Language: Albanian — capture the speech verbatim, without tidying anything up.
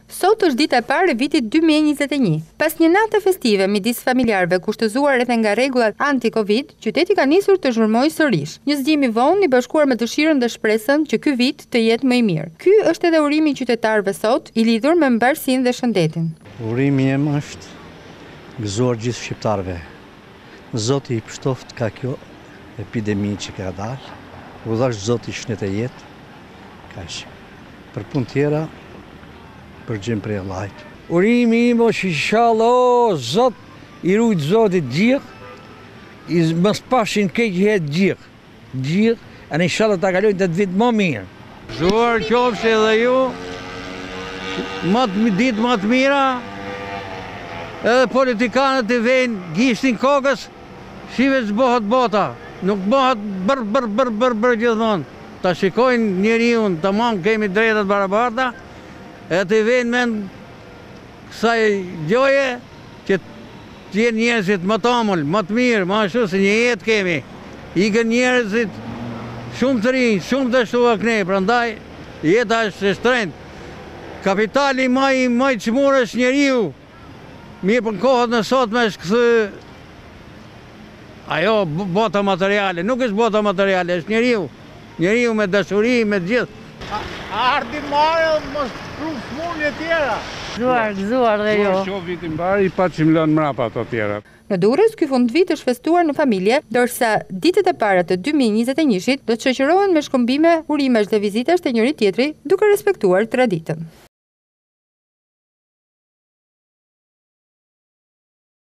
Sot është dita e parë e vitit dy mijë e njëzet e një. Pas një nate festive midis familjarëve kushtëzuar edhe nga rregullat anti-Covid, qyteti ka nisur të zhurmojë sërish. Një zgjim i vonë i bashkuar me dëshirën dhe shpresën që ky vit të jetë më i mirë. Ky është edhe urimi i qytetarëve sot, i lidhur me mbarsinë dhe shëndetin. Urimi im është gëzuar gjithë shqiptarëve. Zoti i pështoft ka kjo epidemi që ka dalë, u dhash Zoti shëndet e jetë, kaq. Për punë tjera, përgjim prej Allahit. Urimi im është inshallah, o Zot, i rujt Zotit gjithë, i mos pashin keq jetë gjithë, gjithë, e në inshallah ta kalojnë të vitë më mirë. Zuar qofshe edhe ju, më të ditë më të mira, edhe politikanët i vejnë gishtin kokës, shive zbohet bota, nuk bëhet bër, bër, bër, bër, bër gjithmonë. Ta shikojnë njeriun, të mund kemi drejtat barabarta, e të i vejnë men kësaj gjoje, që të jenë njerëzit më të amull, më të mirë, më ashtu se një jetë kemi. Ikën njerëzit shumë të rinj, shumë të shtua këne, prandaj jeta është e shtrenjtë. Kapitali më i më i çmur është njeriu. Mirë për kohët në sot me është këthë ajo bota materiale, nuk është bota materiale, është njeriu. Njeriu me dashuri, me gjithë. Ardi marë, mos pruv smundje tjera. Gëzuar, gëzuar dhe jo. Shoh vitin bari, pa që më lënë mrapa ato tjera. Në Durrës, ky fundvit është festuar në familje, ndërsa ditët e para të dy mijë e njëzet e njëit do të shoqërohen me shkëmbime, urimesh dhe vizitash të njëri tjetrit, duke respektuar traditën.